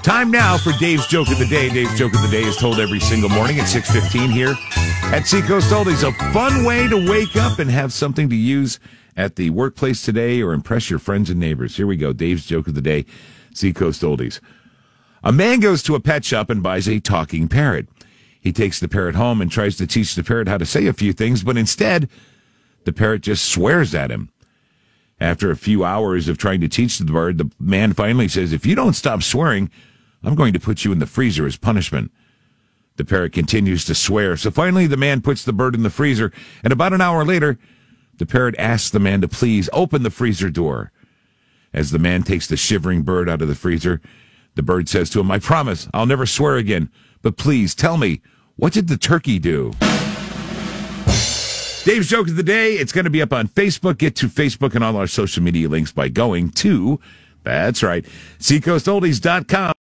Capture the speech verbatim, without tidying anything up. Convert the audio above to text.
Time now for Dave's Joke of the Day. Dave's Joke of the Day is told every single morning at six fifteen here at Seacoast Oldies. A fun way to wake up and have something to use at the workplace today or impress your friends and neighbors. Here we go. Dave's Joke of the Day, Seacoast Oldies. A man goes to a pet shop and buys a talking parrot. He takes the parrot home and tries to teach the parrot how to say a few things, but instead, the parrot just swears at him. After a few hours of trying to teach the bird, the man finally says, "If you don't stop swearing, I'm going to put you in the freezer as punishment." The parrot continues to swear, so finally the man puts the bird in the freezer, and about an hour later, the parrot asks the man to please open the freezer door. As the man takes the shivering bird out of the freezer, the bird says to him, "I promise I'll never swear again, but please tell me, what did the turkey do?" Dave's Joke of the Day, it's going to be up on Facebook. Get to Facebook and all our social media links by going to, that's right, seacoast oldies dot com.